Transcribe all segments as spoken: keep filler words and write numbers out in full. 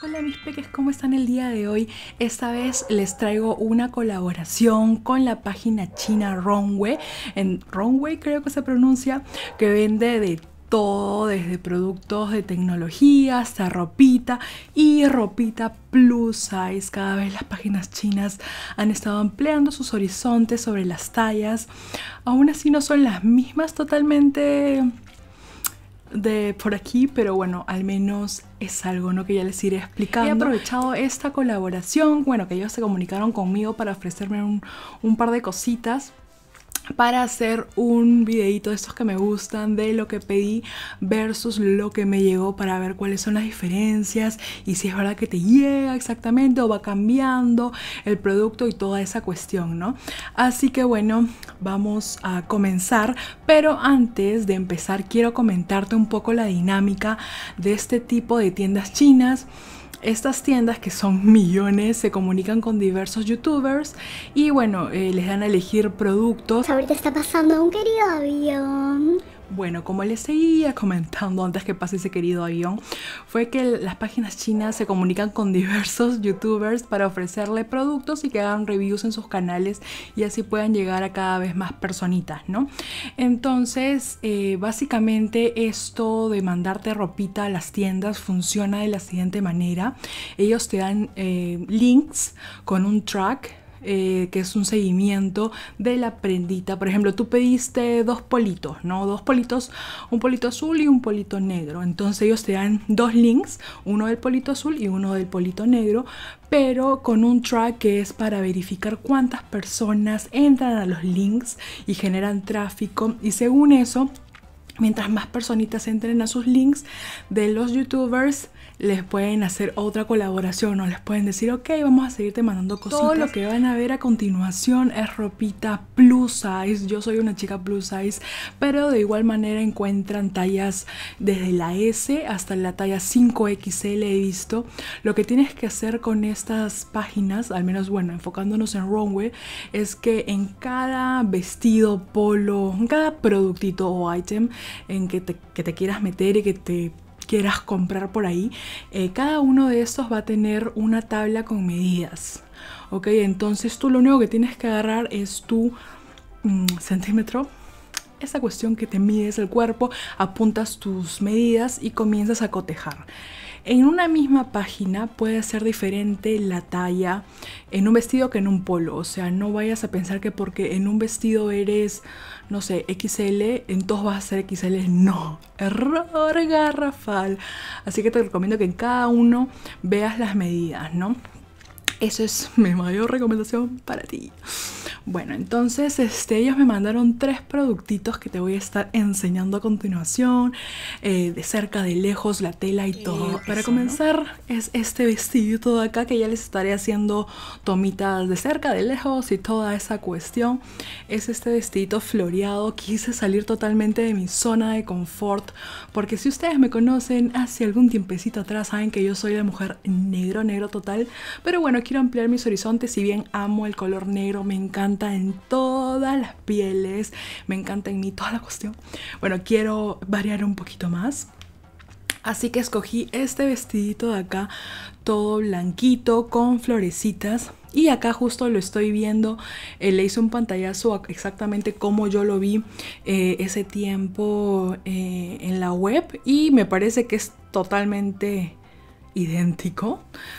Hola mis peques, ¿cómo están el día de hoy? Esta vez les traigo una colaboración con la página china Runway, en Runway creo que se pronuncia, que vende de todo, desde productos de tecnología hasta ropita y ropita plus size. Cada vez las páginas chinas han estado ampliando sus horizontes sobre las tallas. Aún así no son las mismas totalmente de por aquí, pero bueno, al menos es algo, ¿no?, que ya les iré explicando. He aprovechado esta colaboración, bueno, que ellos se comunicaron conmigo para ofrecerme un, un par de cositas para hacer un videito de estos que me gustan, de lo que pedí versus lo que me llegó, para ver cuáles son las diferencias y si es verdad que te llega exactamente o va cambiando el producto y toda esa cuestión, ¿no? Así que bueno, vamos a comenzar, pero antes de empezar quiero comentarte un poco la dinámica de este tipo de tiendas chinas. Estas tiendas, que son millones, se comunican con diversos youtubers y bueno, eh, les dan a elegir productos. Ahorita está pasando un querido avión. Bueno, como les seguía comentando antes que pase ese querido avión, fue que las páginas chinas se comunican con diversos youtubers para ofrecerle productos y que hagan reviews en sus canales y así puedan llegar a cada vez más personitas, ¿no? Entonces, eh, básicamente esto de mandarte ropita a las tiendas funciona de la siguiente manera. Ellos te dan eh, links con un track, Eh, que es un seguimiento de la prendita. Por ejemplo, tú pediste dos politos, ¿no? Dos politos, un polito azul y un polito negro. Entonces ellos te dan dos links, uno del polito azul y uno del polito negro, pero con un track que es para verificar cuántas personas entran a los links y generan tráfico. Y según eso, mientras más personitas entren a sus links de los youtubers, les pueden hacer otra colaboración o les pueden decir, ok, vamos a seguirte mandando cositas. Todo lo que van a ver a continuación es ropita plus size. Yo soy una chica plus size, pero de igual manera encuentran tallas desde la S hasta la talla cinco equis ele, he visto. Lo que tienes que hacer con estas páginas, al menos bueno, enfocándonos en Runway, es que en cada vestido, polo, en cada productito o item en que te, que te quieras meter y que te quieras comprar por ahí, eh, cada uno de estos va a tener una tabla con medidas, ok. Entonces tú lo único que tienes que agarrar es tu mm, centímetro, esa cuestión que te mides el cuerpo, apuntas tus medidas y comienzas a cotejar. En una misma página puede ser diferente la talla en un vestido que en un polo. O sea, no vayas a pensar que porque en un vestido eres, no sé, equis ele, entonces vas a ser equis ele. No, error garrafal. Así que te recomiendo que en cada uno veas las medidas, ¿no? Eso es mi mayor recomendación para ti. Bueno, entonces este, ellos me mandaron tres productitos que te voy a estar enseñando a continuación, eh, de cerca, de lejos, la tela y todo. Para eso, comenzar, ¿no?, es este vestidito de acá que ya les estaré haciendo tomitas de cerca, de lejos y toda esa cuestión. Es este vestidito floreado. Quise salir totalmente de mi zona de confort, porque si ustedes me conocen hace algún tiempecito atrás, saben que yo soy la mujer negro, negro total. Pero bueno, quiero ampliar mis horizontes. Si bien amo el color negro, me encanta en todas las pieles, me encanta en mí toda la cuestión. Bueno, quiero variar un poquito más, así que escogí este vestidito de acá, todo blanquito con florecitas. Y acá justo lo estoy viendo, eh, le hice un pantallazo exactamente como yo lo vi eh, ese tiempo eh, en la web, y me parece que es totalmente idéntico.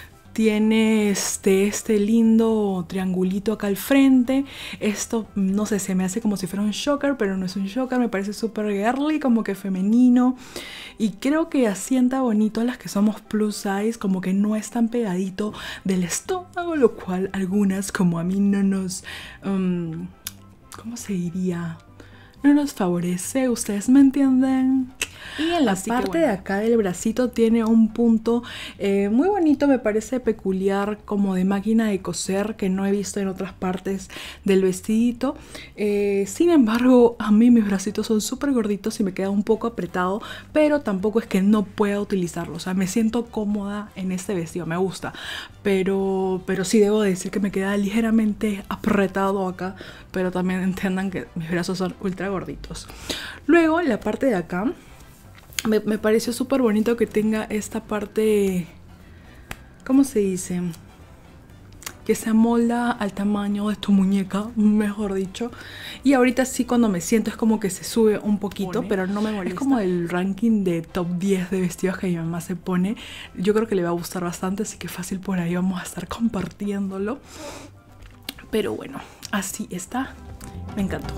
Tiene este, este lindo triangulito acá al frente. Esto, no sé, se me hace como si fuera un shocker, pero no es un shocker. Me parece súper girly, como que femenino. Y creo que asienta bonito a las que somos plus size, como que no es tan pegadito del estómago, lo cual algunas, como a mí, no nos... Um, ¿cómo se diría? No nos favorece, ¿ustedes me entienden? Y en la Así parte bueno. de acá del bracito tiene un punto eh, muy bonito, me parece peculiar, como de máquina de coser, que no he visto en otras partes del vestidito. Eh, sin embargo, a mí mis bracitos son súper gorditos y me queda un poco apretado, pero tampoco es que no pueda utilizarlo. O sea, me siento cómoda en este vestido, me gusta. Pero, pero sí debo decir que me queda ligeramente apretado acá, pero también entiendan que mis brazos son ultra gorditos. Luego, la parte de acá, me, me pareció súper bonito que tenga esta parte ¿cómo se dice? Que se amolda al tamaño de tu muñeca, mejor dicho. Y ahorita sí, cuando me siento es como que se sube un poquito, pone, pero no me molesta. Es como el ranking de top diez de vestidos que mi mamá se pone. Yo creo que le va a gustar bastante, así que fácil por ahí vamos a estar compartiéndolo. Pero bueno, así está. Me encantó.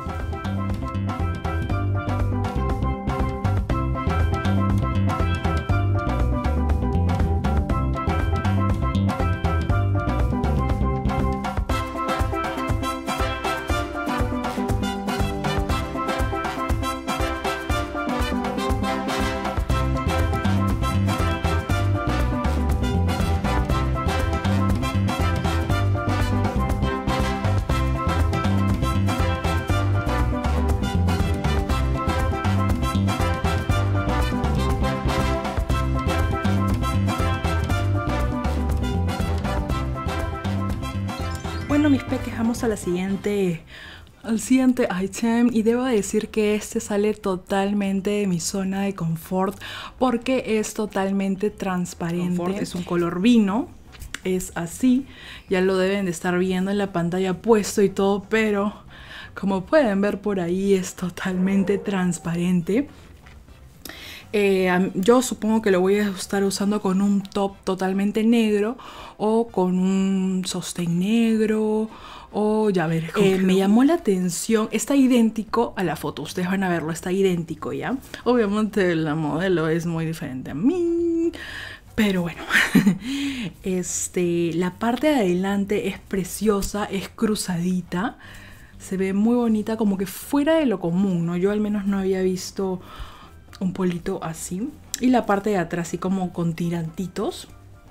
Bueno, mis peques, vamos a la siguiente, al siguiente item, y debo decir que este sale totalmente de mi zona de confort porque es totalmente transparente. Confort es un color vino, es así, ya lo deben de estar viendo en la pantalla puesto y todo, pero como pueden ver por ahí es totalmente transparente. Eh, yo supongo que lo voy a estar usando con un top totalmente negro o con un sostén negro o ya veré. Eh, me llamó la atención, está idéntico a la foto, ustedes van a verlo, está idéntico ya. Obviamente la modelo es muy diferente a mí, pero bueno. este, la parte de adelante es preciosa, es cruzadita, se ve muy bonita, como que fuera de lo común, ¿no? Yo al menos no había visto un polito así, y la parte de atrás así como con tirantitos.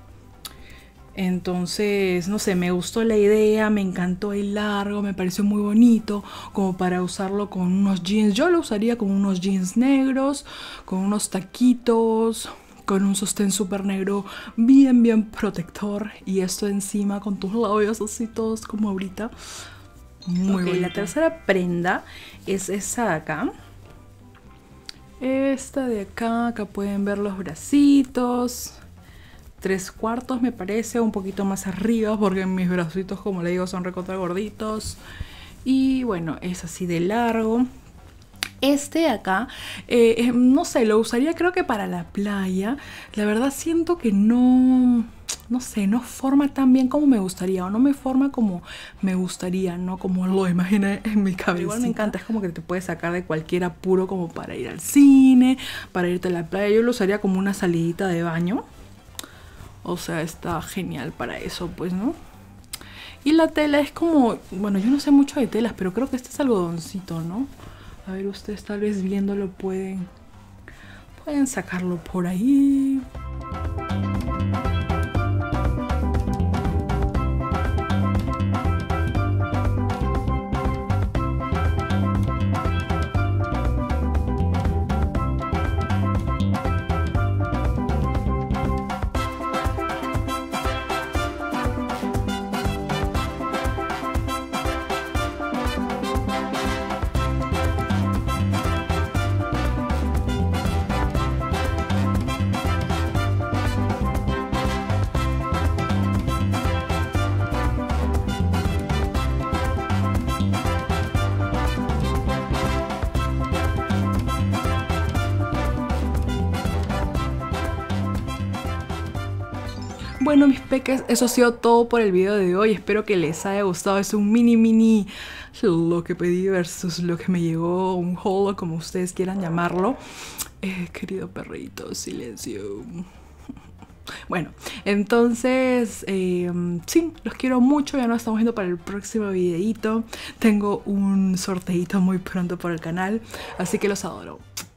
Entonces, no sé, me gustó la idea, me encantó el largo, me pareció muy bonito como para usarlo con unos jeans. Yo lo usaría con unos jeans negros, con unos taquitos, con un sostén súper negro bien bien protector, y esto encima con tus labios así todos como ahorita. Muy okay, la tercera prenda es esa de acá. Esta de acá, acá pueden ver los bracitos, tres cuartos me parece, un poquito más arriba porque mis bracitos, como le digo, son recontra gorditos. Y bueno, es así de largo. Este de acá, eh, no sé, lo usaría creo que para la playa. La verdad siento que no... no sé, no forma tan bien como me gustaría, o no me forma como me gustaría, no como lo imaginé en mi cabeza. Igual me encanta, es como que te puedes sacar de cualquier apuro, como para ir al cine, para irte a la playa. Yo lo usaría como una salidita de baño, o sea, está genial para eso, pues, ¿no? Y la tela es como, bueno, yo no sé mucho de telas, pero creo que este es algodoncito, ¿no? A ver, ustedes tal vez viéndolo pueden, pueden sacarlo por ahí. Bueno, mis peques, eso ha sido todo por el video de hoy. Espero que les haya gustado. Es un mini mini lo que pedí versus lo que me llegó, un haul, como ustedes quieran llamarlo. Eh, querido perrito, silencio. Bueno, entonces, eh, sí, los quiero mucho. Ya nos estamos viendo para el próximo videito. Tengo un sorteito muy pronto por el canal, así que los adoro.